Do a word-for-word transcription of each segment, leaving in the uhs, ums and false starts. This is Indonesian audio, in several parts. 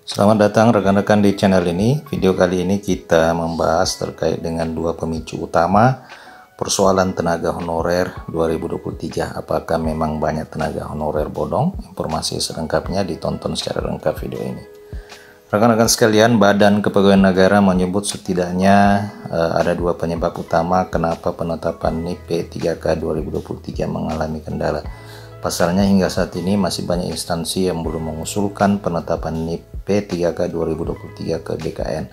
Selamat datang rekan-rekan di channel ini. Video kali ini kita membahas terkait dengan dua pemicu utama persoalan tenaga honorer dua ribu dua puluh tiga. Apakah memang banyak tenaga honorer bodong? Informasi selengkapnya ditonton secara lengkap video ini. Rekan-rekan sekalian, Badan Kepegawaian Negara menyebut setidaknya uh, ada dua penyebab utama kenapa penetapan N I P P tiga K dua ribu dua puluh tiga mengalami kendala. Pasalnya hingga saat ini masih banyak instansi yang belum mengusulkan penetapan N I P P tiga K dua ribu dua puluh tiga ke B K N.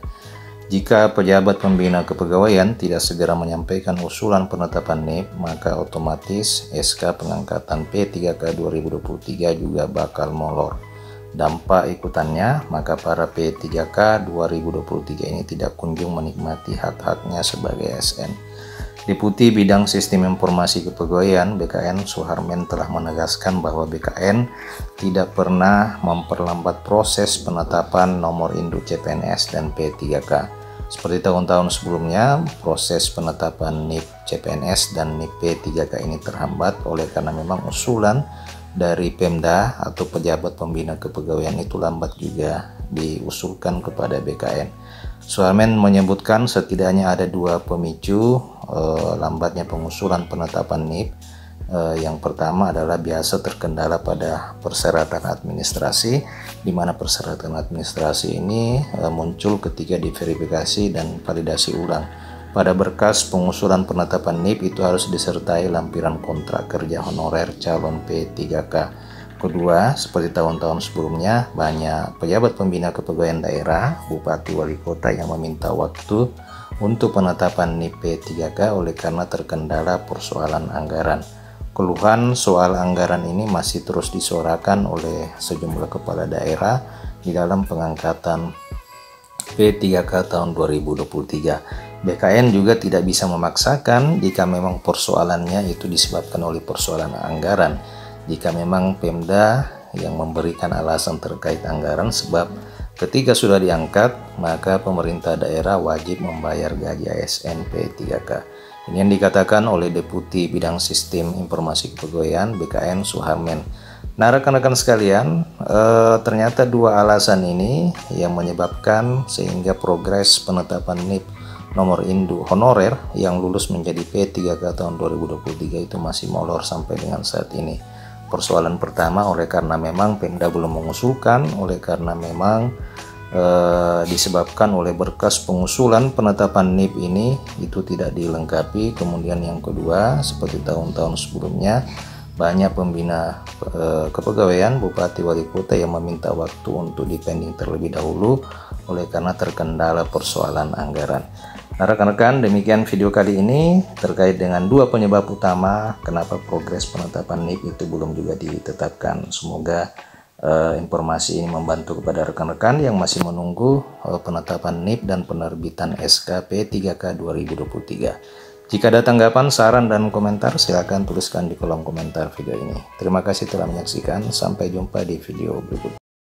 Jika pejabat pembina kepegawaian tidak segera menyampaikan usulan penetapan N I P, maka otomatis S K pengangkatan P tiga K dua ribu dua puluh tiga juga bakal molor. Dampak ikutannya, maka para P tiga K dua ribu dua puluh tiga ini tidak kunjung menikmati hak-haknya sebagai A S N. Deputi Bidang Sistem Informasi Kepegawaian B K N Suharmen telah menegaskan bahwa B K N tidak pernah memperlambat proses penetapan nomor induk C P N S dan P tiga K. Seperti tahun-tahun sebelumnya, proses penetapan N I P C P N S dan N I P P tiga K ini terhambat oleh karena memang usulan dari Pemda atau pejabat pembina kepegawaian itu lambat juga diusulkan kepada B K N. Suharmen menyebutkan setidaknya ada dua pemicu eh, lambatnya pengusulan penetapan N I P. Eh, yang pertama adalah biasa terkendala pada persyaratan administrasi, di mana persyaratan administrasi ini eh, muncul ketika diverifikasi dan validasi ulang. Pada berkas pengusulan penetapan N I P itu harus disertai lampiran kontrak kerja honorer calon P tiga K. Kedua, seperti tahun-tahun sebelumnya, banyak pejabat pembina kepegawaian daerah, bupati, wali kota yang meminta waktu untuk penetapan N I P P tiga K oleh karena terkendala persoalan anggaran. Keluhan soal anggaran ini masih terus disuarakan oleh sejumlah kepala daerah di dalam pengangkatan P tiga K tahun dua ribu dua puluh tiga. B K N juga tidak bisa memaksakan jika memang persoalannya itu disebabkan oleh persoalan anggaran. Jika memang Pemda yang memberikan alasan terkait anggaran, sebab ketika sudah diangkat, maka pemerintah daerah wajib membayar gaji A S N P tiga K. Ini yang dikatakan oleh Deputi Bidang Sistem Informasi Kepegawaian B K N Suharmen. Nah, rekan-rekan sekalian, eh, ternyata dua alasan ini yang menyebabkan sehingga progres penetapan N I P nomor induk honorer yang lulus menjadi P tiga K tahun dua ribu dua puluh tiga itu masih molor sampai dengan saat ini. Persoalan pertama oleh karena memang Pemda belum mengusulkan, oleh karena memang eh, disebabkan oleh berkas pengusulan penetapan N I P ini itu tidak dilengkapi. Kemudian yang kedua, seperti tahun-tahun sebelumnya, banyak pembina eh, kepegawaian, bupati, wali kota yang meminta waktu untuk dipending terlebih dahulu oleh karena terkendala persoalan anggaran. Nah, rekan-rekan, demikian video kali ini terkait dengan dua penyebab utama kenapa progres penetapan N I P itu belum juga ditetapkan. Semoga uh, informasi ini membantu kepada rekan-rekan yang masih menunggu uh, penetapan N I P dan penerbitan S K P tiga K dua ribu dua puluh tiga. Jika ada tanggapan, saran, dan komentar, silakan tuliskan di kolom komentar video ini. Terima kasih telah menyaksikan. Sampai jumpa di video berikutnya.